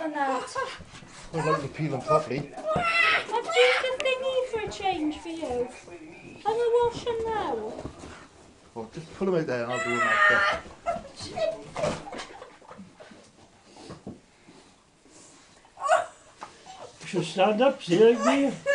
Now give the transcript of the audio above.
and that. I'd like to peel them properly. I've used a thingy for a change for you. I'm a wash them now. Well, just pull them out there and I'll do them after. You should stand up, see like me.